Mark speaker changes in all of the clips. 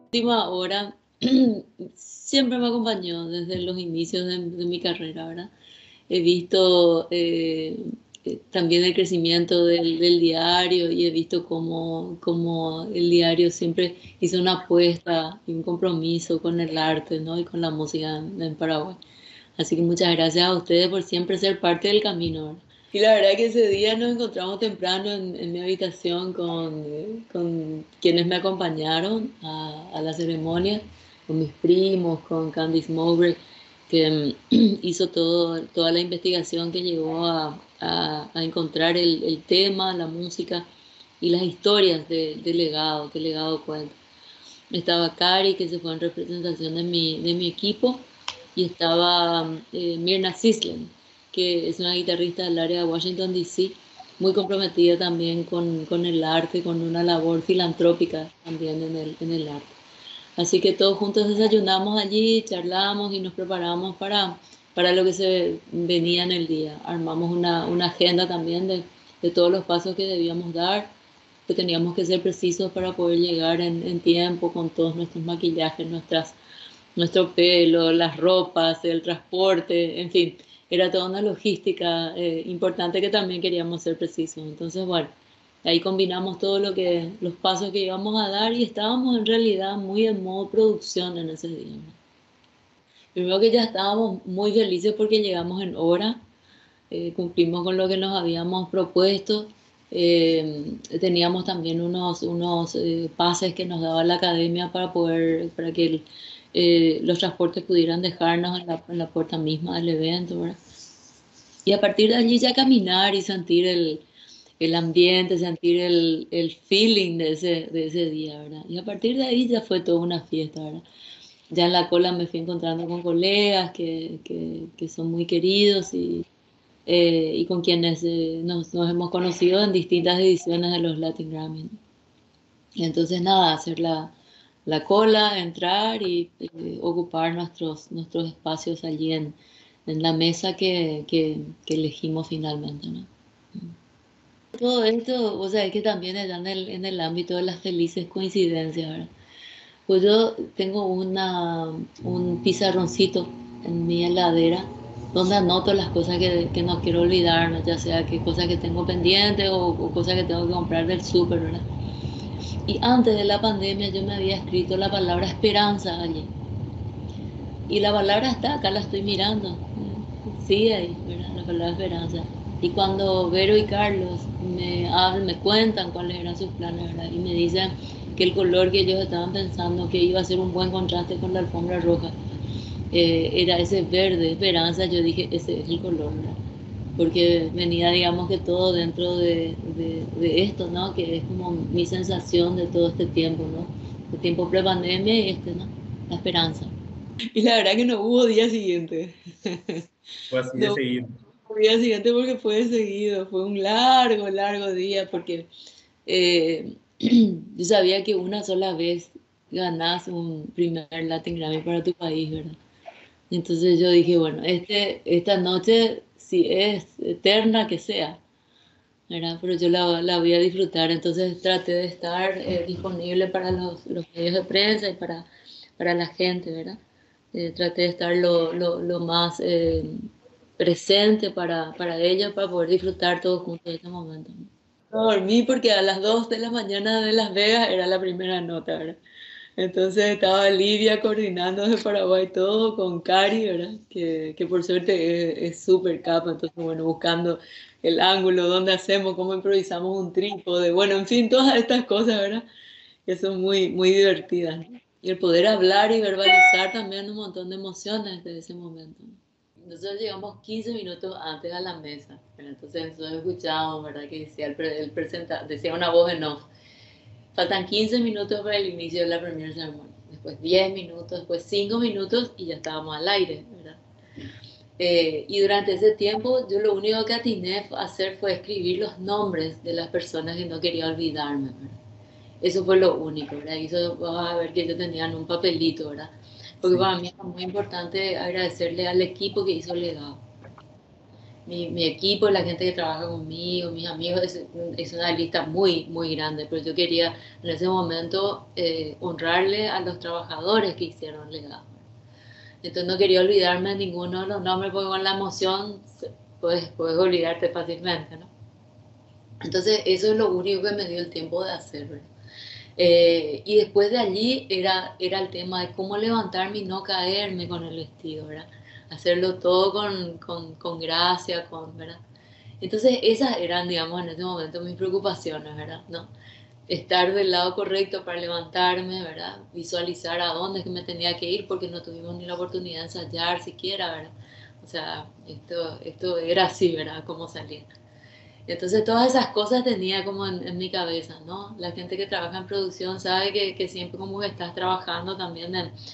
Speaker 1: Última hora siempre me acompañó desde los inicios de mi carrera, ¿verdad? He visto también el crecimiento del diario y he visto cómo el diario siempre hizo una apuesta y un compromiso con el arte, ¿no? Y con la música en Paraguay. Así que muchas gracias a ustedes por siempre ser parte del camino, ¿verdad? Y la verdad que ese día nos encontramos temprano en mi habitación con quienes me acompañaron a la ceremonia, con mis primos, con Candice Mowbray, que hizo toda la investigación que llegó a encontrar el tema, la música y las historias de Legado, que Legado cuenta. Estaba Cari, que se fue en representación de mi equipo, y estaba Mirna Sislen, que es una guitarrista del área de Washington, D.C., muy comprometida también con el arte, con una labor filantrópica también en el arte. Así que todos juntos desayunamos allí, charlamos y nos preparamos para lo que se venía en el día. Armamos una agenda también de todos los pasos que debíamos dar, que teníamos que ser precisos para poder llegar en tiempo con todos nuestros maquillajes, nuestro pelo, las ropas, el transporte, en fin, era toda una logística importante que también queríamos ser precisos. Entonces, bueno, ahí combinamos los pasos que íbamos a dar y estábamos en realidad muy en modo producción en ese día, ¿no? Primero que ya estábamos muy felices porque llegamos en hora, cumplimos con lo que nos habíamos propuesto. Teníamos también unos pases que nos daba la academia para que los transportes pudieran dejarnos en la puerta misma del evento, ¿verdad? Y a partir de allí ya caminar y sentir el ambiente, sentir el feeling de ese día, ¿verdad? Y a partir de ahí ya fue toda una fiesta, ¿verdad? Ya en la cola me fui encontrando con colegas que son muy queridos y con quienes nos hemos conocido en distintas ediciones de los Latin Grammy, ¿no? Y entonces nada, hacer la cola, entrar y ocupar nuestros espacios allí en la mesa que elegimos finalmente, ¿no? Todo esto, o sea, es que también está en el ámbito de las felices coincidencias, ¿verdad? Pues yo tengo un pizarroncito en mi heladera donde anoto las cosas que no quiero olvidarme, ya sea que cosas que tengo pendientes o cosas que tengo que comprar del súper, ¿verdad? Y antes de la pandemia yo me había escrito la palabra esperanza allí. Y la palabra está, acá la estoy mirando. Sí, ahí, ¿verdad? La palabra esperanza. Y cuando Vero y Carlos me hablan, me cuentan cuáles eran sus planes, ¿verdad? Y me dicen que el color que ellos estaban pensando que iba a ser un buen contraste con la alfombra roja, era ese verde, esperanza, yo dije, ese es el color, ¿verdad? Porque venía, digamos que todo dentro de esto, ¿no? Que es como mi sensación de todo este tiempo, ¿no? El tiempo pre-pandemia y ¿no? La esperanza. Y la verdad que no hubo día siguiente.
Speaker 2: Fue así de
Speaker 1: No
Speaker 2: seguido.
Speaker 1: hubo día siguiente porque fue de seguido. Fue un largo, largo día porque eh, yo sabía que una sola vez ganás un primer Latin Grammy para tu país, ¿verdad? Entonces yo dije, bueno, esta noche, si es eterna que sea, ¿verdad? Pero yo la voy a disfrutar. Entonces traté de estar disponible para los medios de prensa y para la gente, ¿verdad? Traté de estar lo más presente para ellos, para poder disfrutar todos juntos de este momento, ¿no? No dormí porque a las 2 de la mañana de Las Vegas era la primera nota, ¿verdad? Entonces estaba Lidia coordinando de Paraguay todo con Cari, ¿verdad? Que por suerte es súper capa, entonces bueno, buscando el ángulo, dónde hacemos, cómo improvisamos un trípode, bueno, en fin, todas estas cosas, ¿verdad? Que son muy, muy divertidas, ¿no? Y el poder hablar y verbalizar también un montón de emociones de ese momento, ¿no? Nosotros llegamos 15 minutos antes a la mesa, ¿verdad? Entonces nosotros escuchábamos, ¿verdad? Que decía decía una voz en off. Faltan 15 minutos para el inicio de la primera ceremonia. Después 10 minutos, después 5 minutos y ya estábamos al aire, ¿verdad? Y durante ese tiempo yo lo único que atiné a hacer fue escribir los nombres de las personas que no quería olvidarme, ¿verdad? Eso fue lo único, ¿verdad? Y eso vas a ver que yo tenía en un papelito, ¿verdad? Porque
Speaker 2: Sí.
Speaker 1: para mí es muy importante agradecerle al equipo que hizo el legado. mi equipo, la gente que trabaja conmigo, mis amigos, es una lista muy, muy grande, pero yo quería en ese momento honrarle a los trabajadores que hicieron legado. Entonces no quería olvidarme de ninguno de los nombres porque con la emoción puedes olvidarte fácilmente, ¿no? Entonces eso es lo único que me dio el tiempo de hacer, ¿verdad? Y después de allí era el tema de cómo levantarme y no caerme con el vestido, ¿verdad? Hacerlo todo con gracia, ¿verdad? Entonces esas eran, digamos, en ese momento mis preocupaciones, ¿verdad? ¿No? Estar del lado correcto para levantarme, ¿verdad? Visualizar a dónde es que me tenía que ir porque no tuvimos ni la oportunidad de ensayar siquiera, ¿verdad? O sea, esto era así, ¿verdad? Cómo salía. Entonces todas esas cosas tenía como en mi cabeza, ¿no? La gente que trabaja en producción sabe que siempre como que estás trabajando también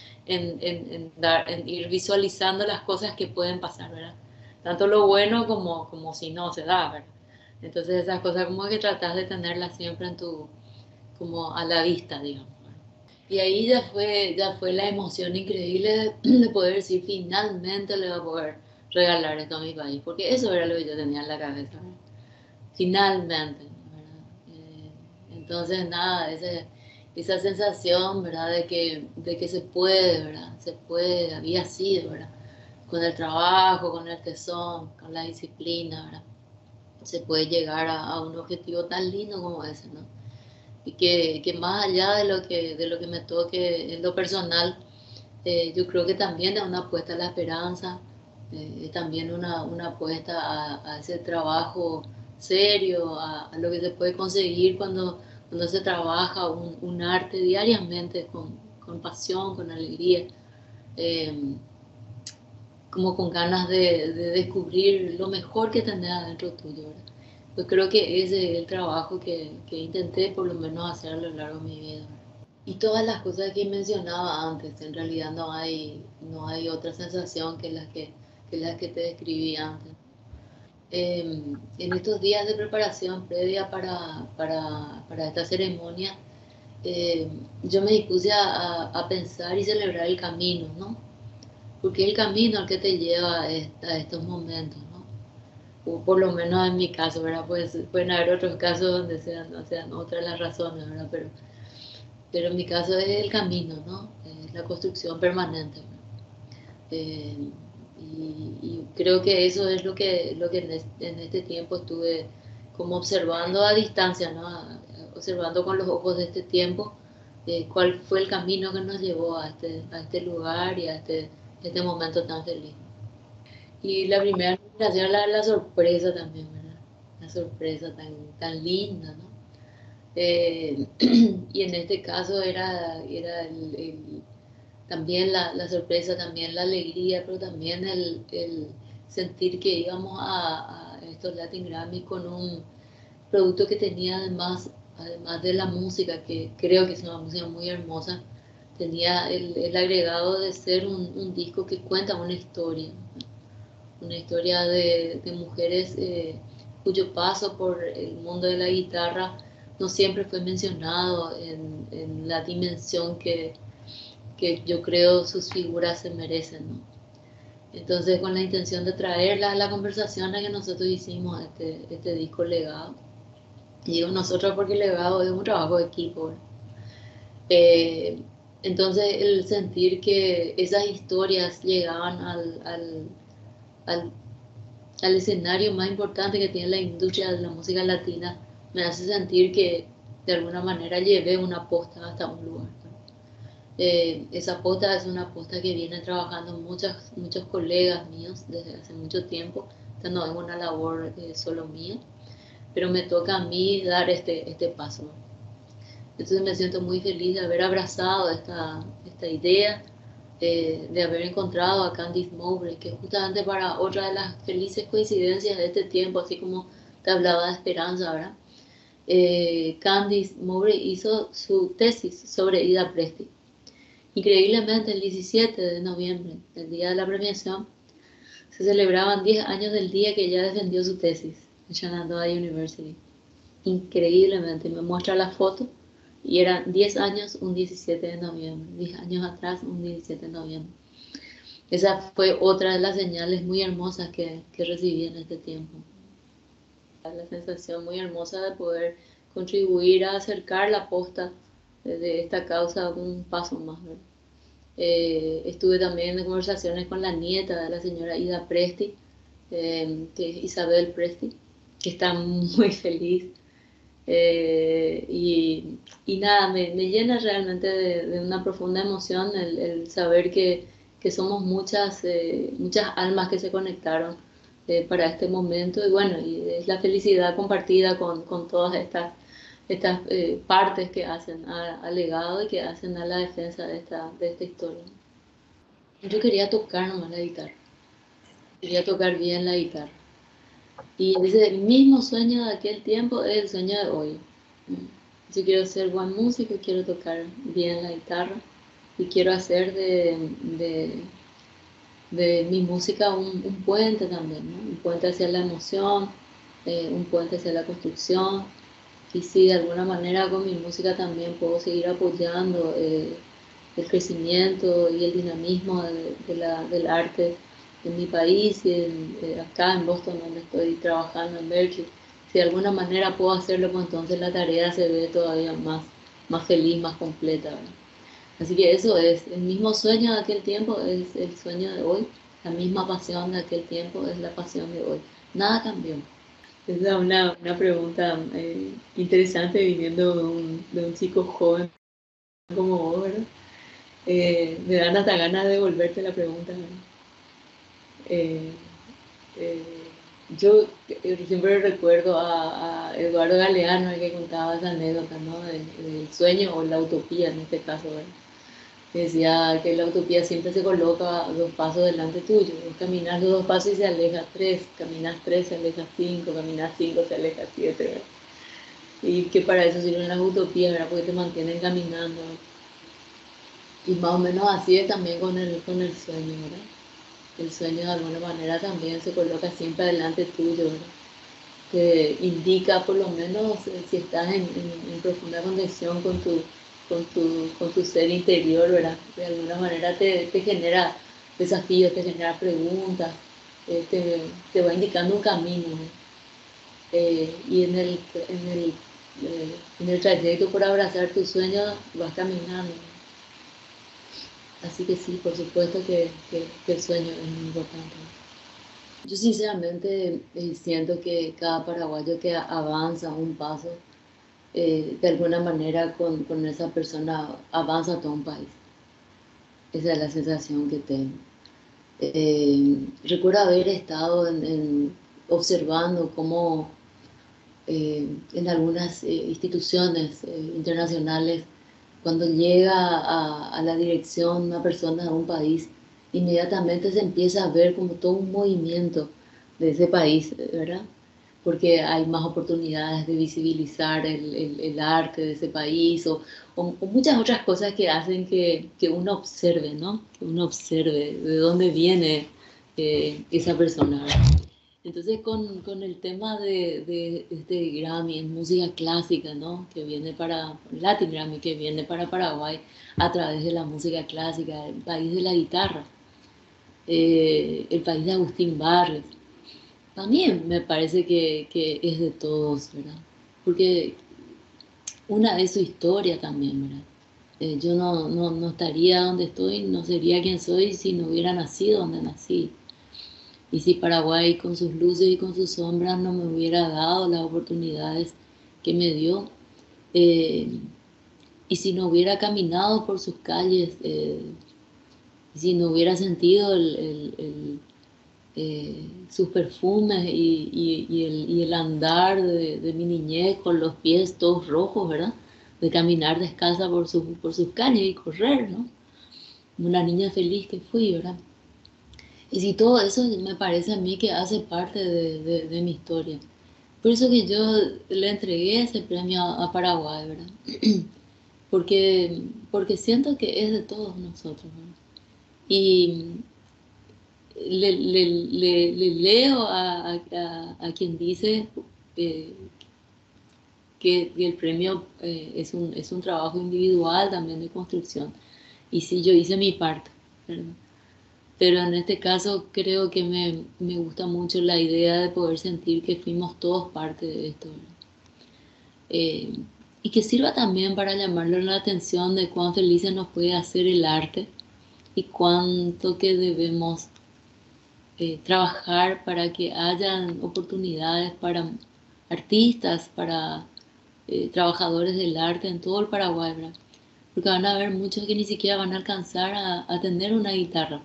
Speaker 1: en ir visualizando las cosas que pueden pasar, ¿verdad? Tanto lo bueno como si no se da, ¿verdad? Entonces esas cosas como que tratas de tenerlas siempre como a la vista, digamos. Y ahí ya fue la emoción increíble de poder decir, finalmente le voy a poder regalar esto a mi país, porque eso era lo que yo tenía en la cabeza, ¿verdad? Finalmente, ¿verdad? Entonces, nada, esa sensación, ¿verdad? De que se puede, ¿verdad? Se puede, había sido, ¿verdad? Con el trabajo, con el tesón, con la disciplina, ¿verdad? Se puede llegar a un objetivo tan lindo como ese, ¿no? Y que más allá de lo que me toque en lo personal, yo creo que también es una apuesta a la esperanza, es también una apuesta a ese trabajo serio, a lo que se puede conseguir cuando se trabaja un arte diariamente con pasión, con alegría, eh, como con ganas de descubrir lo mejor que tenés adentro tuyo, ¿verdad? Pues creo que ese es el trabajo que intenté por lo menos hacer a lo largo de mi vida. Y todas las cosas que mencionaba antes, en realidad no hay otra sensación que las que te describí antes. En estos días de preparación previa para esta ceremonia, eh, yo me dispuse a pensar y celebrar el camino, ¿no? Porque es el camino al que te lleva a estos momentos, ¿no? O por lo menos en mi caso, ¿verdad? Pues pueden haber otros casos donde sean otras las razones, ¿verdad? Pero en mi caso es el camino, ¿no? La construcción permanente, ¿verdad? Eh, y creo que eso es lo que en este tiempo estuve como observando a distancia, ¿no? Observando con los ojos de este tiempo, cuál fue el camino que nos llevó a este lugar y a este momento tan feliz. Y la primera nominación, la sorpresa también, ¿verdad? La sorpresa tan linda, ¿no? Y en este caso era también la sorpresa, también la alegría, pero también el sentir que íbamos a estos Latin Grammy con un producto que tenía además de la música, que creo que es una música muy hermosa, tenía el agregado de ser un disco que cuenta una historia de mujeres cuyo paso por el mundo de la guitarra no siempre fue mencionado en la dimensión que yo creo sus figuras se merecen, ¿no? Entonces, con la intención de traerla a la conversación a que nosotros hicimos este disco Legado, y digo nosotros porque Legado es un trabajo de equipo, ¿verdad? Eh, entonces, el sentir que esas historias llegaban al, al escenario más importante que tiene la industria de la música latina, me hace sentir que de alguna manera llevé una posta hasta un lugar, ¿no? Esa posta es una posta que vienen trabajando muchos colegas míos desde hace mucho tiempo. Esta no es una labor solo mía, pero me toca a mí dar este paso, ¿no? Entonces me siento muy feliz de haber abrazado esta idea, de haber encontrado a Candice Mowbray, que justamente para otra de las felices coincidencias de este tiempo, así como te hablaba de esperanza, ¿verdad? Candice Mowbray hizo su tesis sobre Ida Presti. Increíblemente, el 17 de noviembre, el día de la premiación, se celebraban 10 años del día que ella defendió su tesis en Shenandoah University. Increíblemente, me muestra la foto y eran 10 años un 17 de noviembre, 10 años atrás un 17 de noviembre. esa fue otra de las señales muy hermosas que recibí en este tiempo. La sensación muy hermosa de poder contribuir a acercar la posta de esta causa un paso más, ¿verdad? Estuve también en conversaciones con la nieta de la señora Ida Presti, que es Isabel Presti, que está muy feliz. Y nada, me llena realmente de una profunda emoción el saber que somos muchas almas que se conectaron para este momento. Y bueno, y es la felicidad compartida con todas estas partes que hacen al legado y que hacen a la defensa de esta historia. Yo quería tocar nomás la guitarra, quería tocar bien la guitarra. Y ese mismo sueño de aquel tiempo es el sueño de hoy. Yo quiero ser buen músico, quiero tocar bien la guitarra y quiero hacer de mi música un puente también, ¿no? Un puente hacia la emoción, un puente hacia la construcción. Y si de alguna manera con mi música también puedo seguir apoyando el crecimiento y el dinamismo del arte en mi país y acá en Boston, donde estoy trabajando en Berkeley, si de alguna manera puedo hacerlo, pues entonces la tarea se ve todavía más feliz, más completa, ¿verdad? Así que eso es, el mismo sueño de aquel tiempo es el sueño de hoy, la misma pasión de aquel tiempo es la pasión de hoy. Nada cambió. Esa es una pregunta interesante viniendo de un chico joven como vos, ¿verdad? Me dan hasta ganas de devolverte la pregunta, ¿verdad? Eh, eh, yo siempre recuerdo a Eduardo Galeano, el que contaba esa anécdota, ¿no? Del sueño o la utopía en este caso, ¿verdad? Que decía que la utopía siempre se coloca 2 pasos delante tuyo. Vos caminas los 2 pasos y se aleja 3, caminas 3, se aleja 5, caminas 5, se aleja 7, ¿verdad? Y que para eso sirven las utopías, ¿verdad? Porque te mantienen caminando. Y más o menos así es también con el sueño, ¿verdad? El sueño de alguna manera también se coloca siempre delante tuyo, ¿verdad? Que indica por lo menos si estás en profunda conexión con tu ser interior, ¿verdad? De alguna manera te genera desafíos, te genera preguntas, te va indicando un camino, ¿no? Y en el trayecto por abrazar tus sueños vas caminando, ¿no? Así que sí, por supuesto que el sueño es muy importante. Yo sinceramente siento que cada paraguayo que avanza un paso, de alguna manera con esa persona avanza todo un país. Esa es la sensación que tengo. Recuerdo haber estado observando cómo en algunas instituciones internacionales, cuando llega a la dirección una persona de un país, inmediatamente se empieza a ver como todo un movimiento de ese país, ¿verdad? Porque hay más oportunidades de visibilizar el arte de ese país o muchas otras cosas que hacen que uno observe, ¿no? Que uno observe de dónde viene esa persona, ¿verdad? Entonces con el tema de este Grammy en música clásica, ¿no? Que viene Latin Grammy, que viene para Paraguay a través de la música clásica, el país de la guitarra, el país de Agustín Barrios. También me parece que es de todos, ¿verdad? Porque una es su historia también, ¿verdad? Yo no estaría donde estoy, no sería quien soy si no hubiera nacido donde nací. Y si Paraguay con sus luces y con sus sombras no me hubiera dado las oportunidades que me dio, eh, y si no hubiera caminado por sus calles, y si no hubiera sentido sus perfumes y el andar de mi niñez con los pies todos rojos, ¿verdad? De caminar descalza por sus calles y correr, ¿no? Una niña feliz que fui, ¿verdad? Y si todo eso me parece a mí que hace parte de mi historia. Por eso que yo le entregué ese premio a Paraguay, ¿verdad? Porque siento que es de todos nosotros, ¿verdad? Y le leo a quien dice eh, que el premio es un trabajo individual también de construcción. Y sí, yo hice mi parte, ¿verdad? pero en este caso creo que me gusta mucho la idea de poder sentir que fuimos todos parte de esto, ¿verdad? Eh, y que sirva también para llamarle la atención de cuán felices nos puede hacer el arte y cuánto que debemos trabajar para que hayan oportunidades para artistas, para trabajadores del arte en todo el Paraguay, ¿verdad? Porque van a haber muchos que ni siquiera van a alcanzar a tener una guitarra.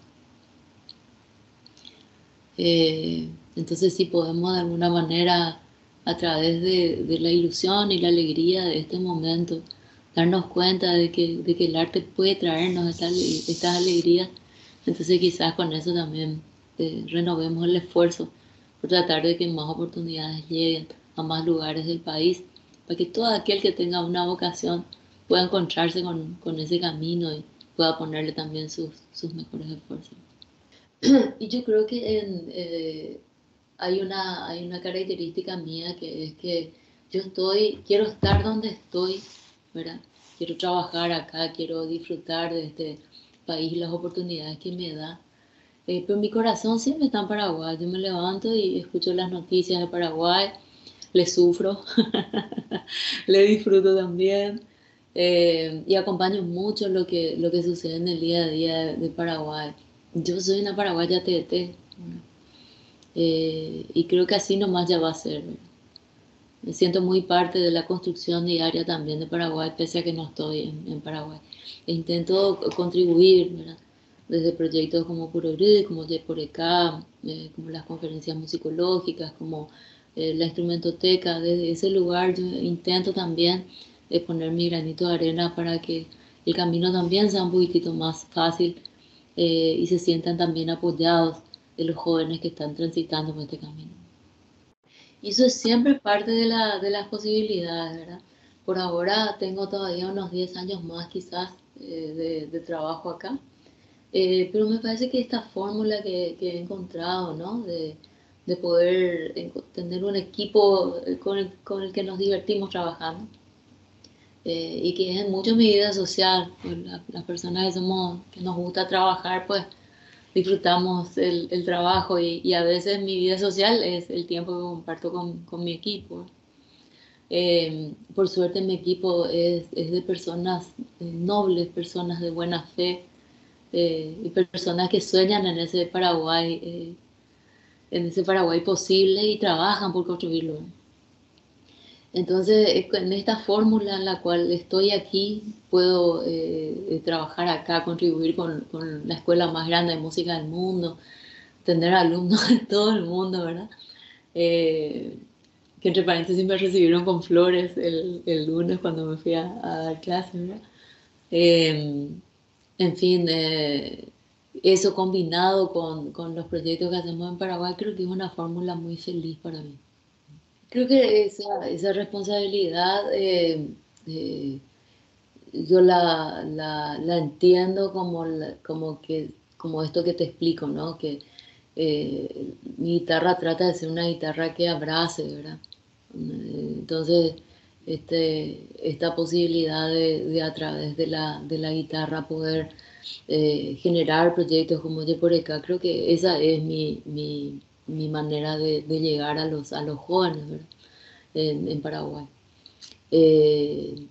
Speaker 1: Entonces, si podemos de alguna manera, a través de la ilusión y la alegría de este momento, darnos cuenta de que el arte puede traernos estas alegrías, entonces quizás con eso también renovemos el esfuerzo por tratar de que más oportunidades lleguen a más lugares del país, para que todo aquel que tenga una vocación pueda encontrarse con ese camino y pueda ponerle también sus mejores esfuerzos. Y yo creo que hay una característica mía que es que quiero estar donde estoy, ¿verdad? Quiero trabajar acá, quiero disfrutar de este país y las oportunidades que me da. Pero mi corazón siempre está en Paraguay. Yo me levanto y escucho las noticias de Paraguay, le sufro, le disfruto también. Y acompaño mucho lo que sucede en el día a día de Paraguay. Yo soy una paraguaya TT, y creo que así nomás ya va a ser, ¿verdad? Me siento muy parte de la construcción diaria también de Paraguay, pese a que no estoy en Paraguay. E intento contribuir, ¿verdad? Desde proyectos como Purorú, como Yeporecá, como las conferencias musicológicas, como la instrumentoteca. Desde ese lugar yo intento también poner mi granito de arena para que el camino también sea un poquitito más fácil, y se sientan también apoyados de los jóvenes que están transitando por este camino. Y eso es siempre parte de las posibilidades, ¿verdad? Por ahora tengo todavía unos 10 años más quizás de trabajo acá. Pero me parece que esta fórmula que he encontrado, ¿no? De poder tener un equipo con el que nos divertimos trabajando, y que es mucho mi vida social. Pues las personas que nos gusta trabajar, pues disfrutamos el trabajo, y a veces mi vida social es el tiempo que comparto con mi equipo. Por suerte mi equipo es de personas nobles, personas de buena fe, y personas que sueñan en ese Paraguay posible y trabajan por construirlo. Entonces, en esta fórmula en la cual estoy aquí, puedo trabajar acá, contribuir con la escuela más grande de música del mundo, tener alumnos de todo el mundo, ¿verdad? Eh, que entre paréntesis me recibieron con flores el lunes cuando me fui a dar clases, ¿verdad? Eh, en fin, eso combinado con los proyectos que hacemos en Paraguay, creo que es una fórmula muy feliz para mí. Creo que esa responsabilidad, eh, yo la entiendo como esto que te explico, ¿no? Que mi guitarra trata de ser una guitarra que abrace, ¿verdad? Entonces, esta posibilidad de a través de la guitarra poder generar proyectos como Yeporeca, creo que esa es mi manera de llegar a los jóvenes, ¿verdad? En Paraguay. Eh,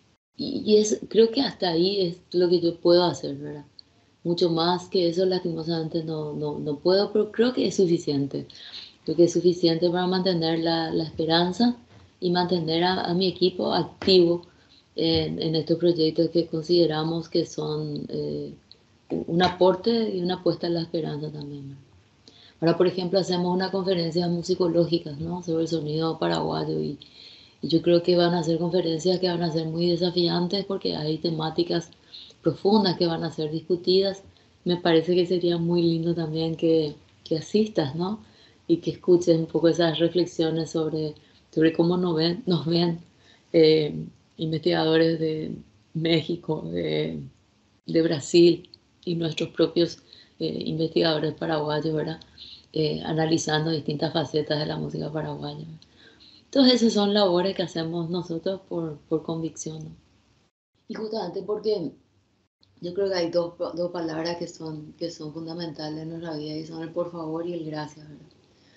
Speaker 1: creo que hasta ahí es lo que yo puedo hacer, ¿verdad? Mucho más que eso, lastimosamente, no puedo, pero creo que es suficiente. Creo que es suficiente para mantener la esperanza y mantener a mi equipo activo en estos proyectos que consideramos que son un aporte y una apuesta en la esperanza también, ¿verdad? Ahora, por ejemplo, hacemos una conferencia musicológicas, ¿no? Sobre el sonido paraguayo, y yo creo que van a ser conferencias que van a ser muy desafiantes porque hay temáticas profundas que van a ser discutidas. Me parece que sería muy lindo también que asistas, ¿no? Y que escuches un poco esas reflexiones sobre cómo nos ven eh, investigadores de México, de Brasil y nuestros propios investigadores paraguayos, ¿verdad? Analizando distintas facetas de la música paraguaya. Entonces esas son labores que hacemos nosotros por convicción, ¿no? Y justamente porque Yo creo que hay dos palabras que son fundamentales en nuestra vida y son el por favor y el gracias, ¿verdad?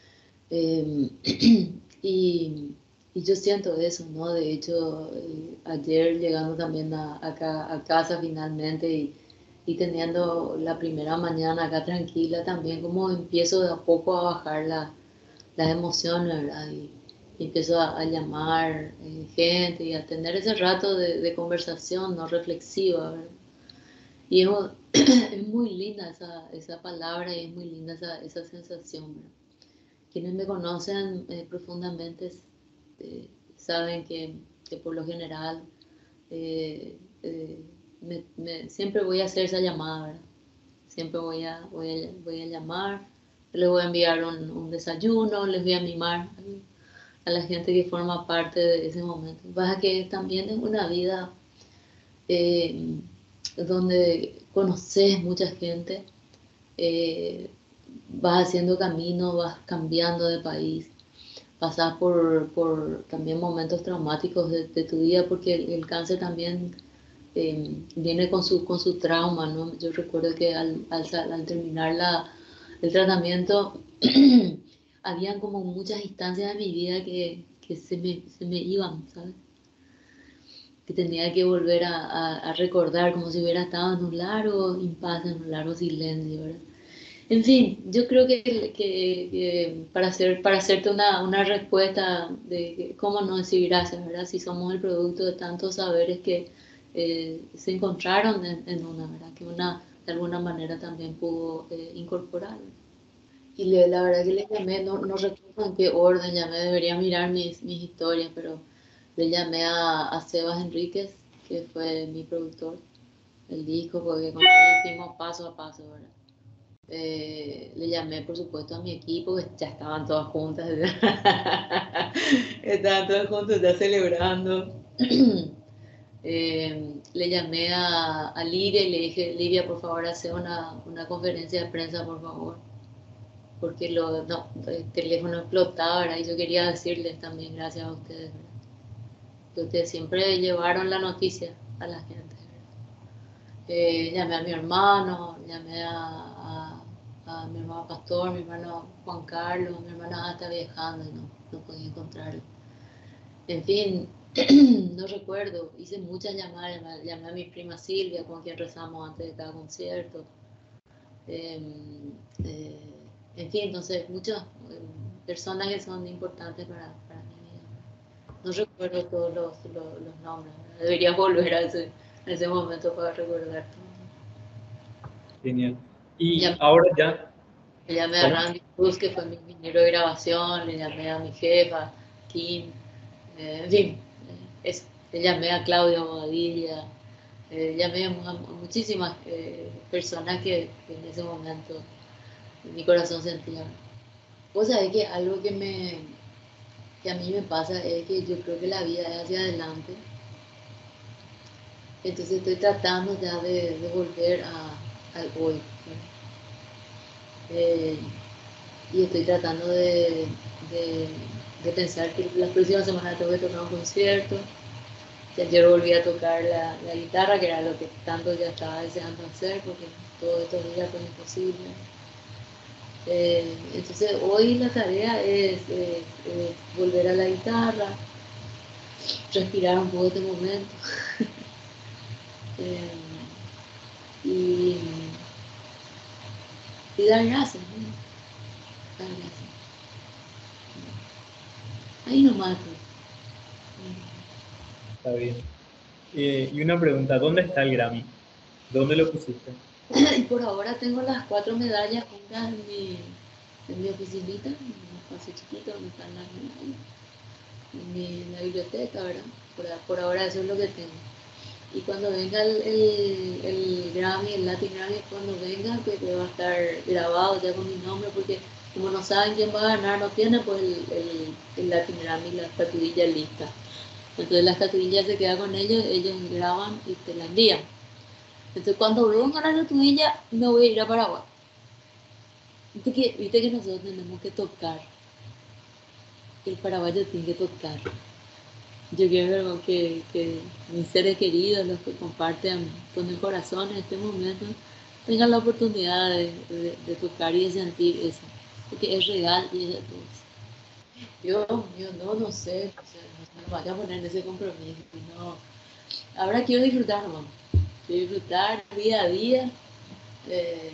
Speaker 1: Eh, y, y yo siento eso, ¿no? De hecho, ayer llegando también acá a casa finalmente y teniendo la primera mañana acá tranquila también, como empiezo de a poco a bajar las emociones, ¿verdad? Y empiezo a llamar gente y a tener ese rato de conversación no reflexiva, ¿verdad? Y es muy linda esa palabra y es muy linda esa sensación, ¿verdad? Quienes me conocen profundamente saben que por lo general eh, eh, siempre voy a hacer esa llamada, ¿verdad? Siempre voy a llamar, les voy a enviar un desayuno, les voy a mimar a la gente que forma parte de ese momento. Pasa que también es una vida eh, donde conoces mucha gente, eh, vas haciendo camino, vas cambiando de país, pasas por también momentos traumáticos de tu vida, porque el cáncer también viene con su trauma, ¿no? Yo recuerdo que al terminar el tratamiento, habían como muchas instancias de mi vida que se me iban, ¿sabes? Que tenía que volver a recordar como si hubiera estado en un largo impasse, en un largo silencio, ¿verdad? En fin, yo creo que para hacerte una respuesta de cómo no decir gracias, ¿verdad? Si somos el producto de tantos saberes que se encontraron en una, ¿verdad? Que una de alguna manera también pudo incorporar. Y la verdad que le llamé, no recuerdo en qué orden llamé, debería mirar mis historias, pero le llamé a Sebas Enríquez, que fue mi productor del disco, porque con él hicimos paso a paso, ¿verdad? Le llamé, por supuesto, a mi equipo, que ya estaban todas juntas, estaban todas juntas ya celebrando. Le llamé a Livia y le dije, Livia, por favor, hace una conferencia de prensa, por favor, porque no, el teléfono explotaba, ¿verdad? Y yo quería decirles también gracias a ustedes, ¿verdad? Que ustedes siempre llevaron la noticia a la gente, ¿verdad? Llamé a mi hermano, llamé a mi hermano Pastor, mi hermano Juan Carlos, mi hermana está viajando y no podía encontrarlo. En fin, no recuerdo, hice muchas llamadas, llamé a mi prima Silvia, con quien rezamos antes de cada concierto. Eh, eh, en fin, entonces muchas personas que son importantes para mi vida. No recuerdo todos los nombres, debería volver a ese momento para recordar todo.
Speaker 2: Genial. Y
Speaker 1: Llamé,
Speaker 2: ahora ya,
Speaker 1: le llamé a
Speaker 2: ¿cómo?
Speaker 1: Randy Cruz, que fue mi ingeniero de grabación, le llamé a mi jefa, Kim, en fin, eso. Le llamé a Claudio Bobadilla, llamé a muchísimas personas que en ese momento mi corazón sentía. Vos sabés que algo que a mí me pasa es que yo creo que la vida es hacia adelante, entonces estoy tratando ya de volver al hoy, ¿verdad? Eh, y estoy tratando de, de pensar que la próxima semana tengo que tocar un concierto, que ayer volví a tocar la guitarra, que era lo que tanto ya estaba deseando hacer, porque todos estos días fue imposible. Entonces hoy la tarea es volver a la guitarra, respirar un poco este momento eh, y, y dar gracias, ¿no? Dar gracias. Ahí nomás. Pues.
Speaker 2: Está bien. Y una pregunta, ¿dónde está el Grammy? ¿Dónde lo pusiste?
Speaker 1: Y por ahora tengo las 4 medallas juntas en mi oficinita, en un espacio chiquito donde están las medallas, en la biblioteca, ¿verdad? Por ahora eso es lo que tengo. Y cuando venga el Grammy, el Latin Grammy, cuando venga, que va a estar grabado ya con mi nombre, porque como no saben quién va a ganar, no tiene pues el Latin Grammy, la estatuilla lista. Entonces la estatuilla se queda con ellos graban y te la envían. Entonces cuando venga la estatuilla, me voy a ir a Paraguay. Viste que nosotros tenemos que tocar, que el paraguayo tiene que tocar. Yo quiero que mis seres queridos, los que comparten con el corazón en este momento, tengan la oportunidad de tocar y de sentir eso, porque es real y es de todos. Yo, no sé, o sea, no me vaya a poner en ese compromiso. No. Ahora quiero disfrutar, hermano. Quiero disfrutar día a día eh,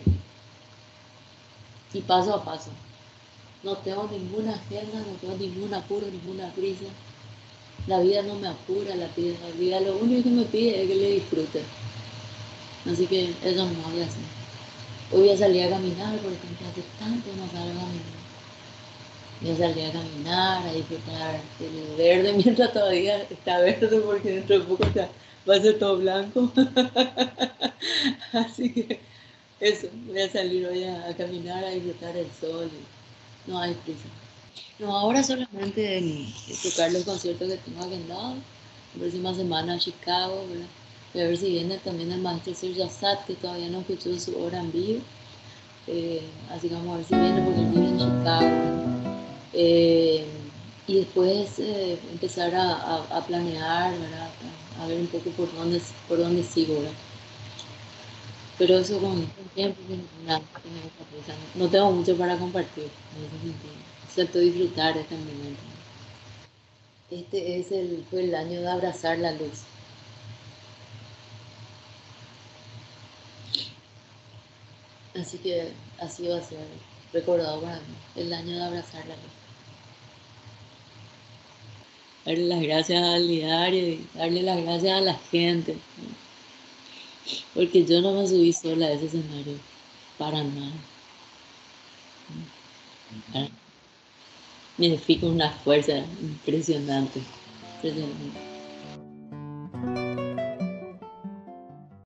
Speaker 1: y paso a paso. No tengo ninguna agenda, no tengo ningún apuro, ninguna prisa. La vida no me apura, la vida lo único que me pide es que le disfrute. Así que eso no voy a hacer. Hoy voy a salir a caminar, por ejemplo, hace tanto no salgo a caminar. Voy a salir a caminar, a disfrutar del verde mientras todavía está verde, porque dentro de poco va a ser todo blanco. Así que eso, voy a salir hoy a caminar, a disfrutar el sol. No hay prisa. No, ahora solamente tocar los conciertos que tengo agendados. La próxima semana a Chicago, ¿verdad? Voy a ver si viene también el maestro Sergio Assad, que todavía no escuchó su obra en vivo. Así que vamos a ver si viene porque él vive en Chicago. Eh, y después empezar a planear, ¿verdad? A ver un poco por dónde sigo, ¿verdad? Pero eso con tiempo, nada, no tengo mucho para compartir en ese sentido, excepto disfrutar de este momento. Fue el año de abrazar la luz. Así que así va a ser recordado para mí, el año de abrazar la luz. Darle las gracias al diario y darle las gracias a la gente, porque yo no me subí sola a ese escenario, para nada. Para- Me fico una fuerza impresionante, impresionante.